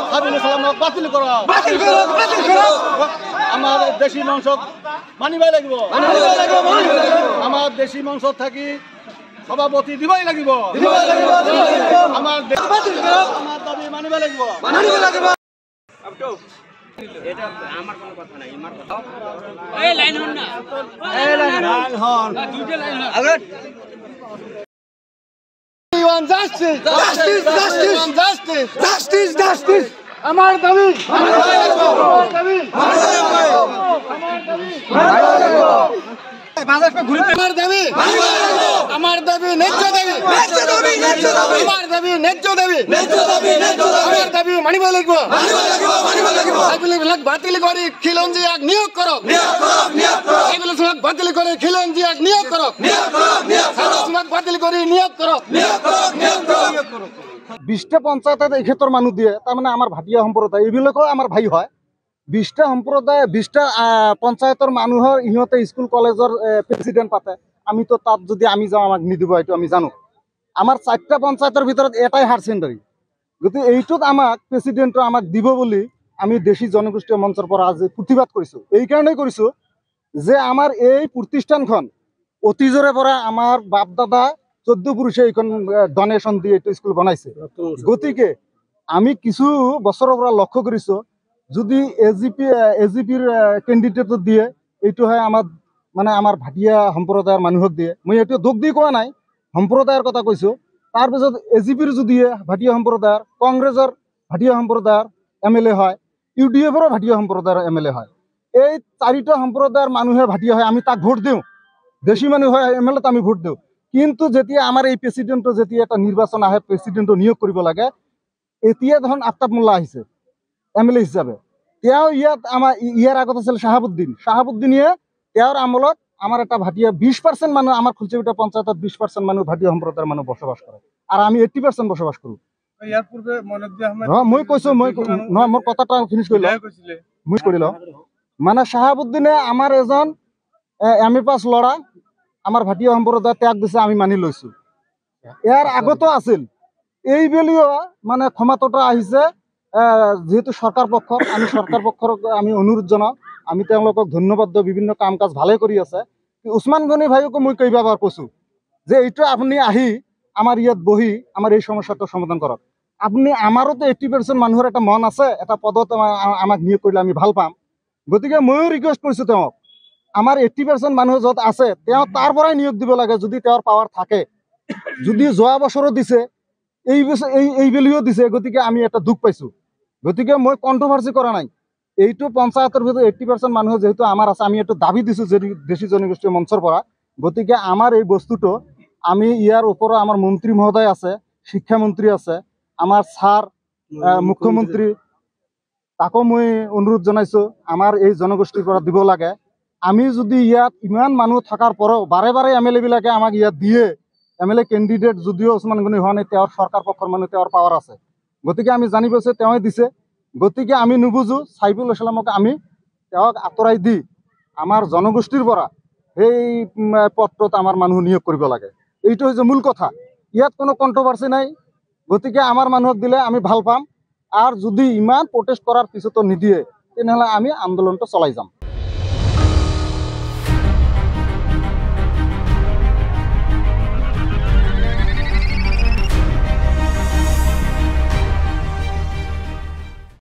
সাবিল ইসলামক বাতিল করা আমার দেশি মাংস মানিবাই লাগিব আমার দেশি মাংস থাকি সভাপতি দিবাই লাগিব আমার দাবি মানিবাই লাগিব এটা আমার কোনো কথা নাই আমার কথা এই লাইন হন না এই লাইন হন দুইটা লাইন হন আগে justice justice justice justice justice justice আমার দাবি আমার দাবি আমার দাবি ন্যায্য দাবি আমার দাবি ন্যায্য দাবি আমার দাবি মানিব লাগিব এইবিলাক বাতিল কৰি খিলঞ্জিয়াক নিয়োগ কৰক এইবিলাক বাতিল কৰি খিলঞ্জিয়াক নিয়োগ কৰক বাতিল কৰি নিয়োগ কৰক 20টা পঞ্চায়েতত এই ক্ষেত্ৰৰ মানুহ দিয়ে তাৰমানে আমাৰ ভাটিয়া সম্প্ৰদায় এইবিলাকো আমাৰ ভাই হয় 20টা সম্প্ৰদায় 20টা পঞ্চায়েতৰ মানুহৰ ইহঁতে স্কুল কলেজৰ প্ৰেচিডেণ্ট পাতে আমি তো তাত যদি আমি যাওঁ আমাক নিদিব এইটো আমি জানো আমাৰ 4টা পঞ্চায়েতৰ ভিতৰত এটাই হায়াৰ সেকেন্ডাৰী গতিকে এইটোত আমাক প্ৰেচিডেণ্টে আমাক দিব বুলি আমি দেশী জনগোষ্ঠীয় মঞ্চৰ পৰা আজি প্ৰতিবাদ কৰিছোঁ এই কাৰণেই কৰিছোঁ যে আমাৰ এই প্ৰতিষ্ঠানখন অতীজৰে পৰা আমাৰ বাপ দাদা 14 পুৰুষে এইখন ডনেশ্যন দি এইটো স্কুল বনাইছে গতিকে আমি কিছু বছৰৰ পৰা লক্ষ্য কৰিছোঁ যদি এজিপিৰ কেণ্ডিডেট দিয়ে এইটো হয় আমাৰ মানে আমাৰ ভাটিয়া সম্প্ৰদায়ৰ মানুহক দিয়ে মই এইটো দুখ দি কোৱা নাই সম্প্ৰদায়ৰ কথা কৈছোঁ তাৰপিছত এজিপিৰ যদি ভাটিয়া সম্প্ৰদায়ৰ কংগ্ৰেছৰ ভাটিয়া সম্প্ৰদায়ৰ এমএলএ হয় ইউডিএফৰ ভাটিয়া সম্প্ৰদায়ৰ এমএলএ হয় এই 4টা সম্প্ৰদায়ৰ মানুহে ভাটিয়া হয় আমি তাক ভোট দিওঁ দেশী মানুহ হয় এমএলএত আমি ভোট দিওঁ কিন্তু যেতিয়া আমাৰ এই প্ৰেচিডেণ্টৰ যেতিয়া এটা নিৰ্বাচন আহে প্ৰেচিডেণ্টক নিয়োগ কৰিব লাগে এতিয়া ধৰণ আফতাব মোল্লা আহিছে এমএলএ হিচাপে তেওঁ ইয়াত আমাৰ ইয়াৰ আগত আছিল শাহাবুদ্দিনে তেওঁৰ আমলত আমাৰ এটা ভাটিয়া 20% মানুহ আমাৰ খুলচিবিটা পঞ্চায়তত 20% মানুহ ভাটিয়া সম্প্ৰদায়ৰ মানুহ বসবাস কৰে আৰু আমি 80% বসবাস কৰোঁ ইয়াৰ পূৰ্বে মনদ্দি আহমেদ মই কৈছোঁ মই নহয় মোৰ কথাটা ফিনিশ কৰি লওঁ মানে শাহাবুদ্দিনে আমাৰ এজন এমএ পাছ ল'ৰা আমাৰ ভাটিয়া সম্প্ৰদায় ত্যাগ দিছে আমি মানি লৈছোঁ ইয়াৰ আগতো আছিল এই বুলিও মানে ক্ষমতাটা আহিছে যেহেতু সরকার পক্ষৰ আমি সরকার পক্ষক আমি অনুৰোধ জনাওঁ আমি তেওঁলোকক ধন্যবাদ দিওঁ বিভিন্ন কাম কাজ ভালে কৰি আছে উছমান গনি ভাইকো মই কেইবাবাৰ কৈছোঁ যে এইটো আপুনি আহি আমাৰ ইয়াত বহি আমাৰ এই সমস্যাটো সমাধান কৰক আপুনি আমাৰো তো 80% মানুহৰ এটা মন আছে এটা পদত আমাক নিয়োগ কৰিলে আমি ভাল পাম গতিকে ময়ো ৰিকুৱেষ্ট কৰিছোঁ তেওঁক আমাৰ 80% মানুহ য'ত আছে তেওঁ তাৰ পৰাই নিয়োগ দিব লাগে যদি তেওঁৰ পাৱাৰ থাকে যদি যোৱা বছৰো দিছে এই বছৰ এই বেলিও দিছে গতিকে আমি এটা দুখ পাইছোঁ গতিকে মই কন্ট্রোভার্সি কৰা নাই এইটো পঞ্চায়তৰ ভিতৰত 80% মানুহ যেহেতু আমাৰ আছে আমি এইটো দাবী দিছোঁ যে দেশী জনগোষ্ঠীয় মঞ্চৰ পৰা গতিকে আমাৰ এই বস্তুটো আমি ইয়াৰ ওপৰত আমাৰ মন্ত্ৰী মহোদয় আছে শিক্ষামন্ত্ৰী আছে আমাৰ ছাৰ মুখ্যমন্ত্ৰী তাকো মই অনুৰোধ জনাইছোঁ আমাৰ এই জনগোষ্ঠীৰ পৰা দিব লাগে আমি যদি ইয়াত ইমান মানুহ থকাৰ পৰাও বাৰে বাৰে এমএলএ বিলাকে আমাক ইয়াত দিয়ে এমএলএ কেণ্ডিডেট যদিও উছমান গনি হোৱা নাই তেওঁৰ সরকার পক্ষৰ মানুহ তেওঁৰ পাৱাৰ আছে গতিকে আমি জানিব যে তেওঁ দিছে গতিকে আমি নুবুজো সাইফুল ইসলামক আমি তেওঁক আঁতৰাই দি আমাৰ জনগোষ্ঠীৰ পৰা সেই পদটোত আমাৰ মানুহ নিয়োগ কৰিব লাগে এইটো হৈছে মূল কথা ইয়াত কোনো কন্ট্রোভার্সি নাই গতিকে আমাৰ মানুহক দিলে আমি ভাল পাম আৰু যদি ইমান প্ৰটেষ্ট কৰাৰ পিছতো নিদিয়ে তেনেহ'লে আমি আন্দোলনটো চলাই যাম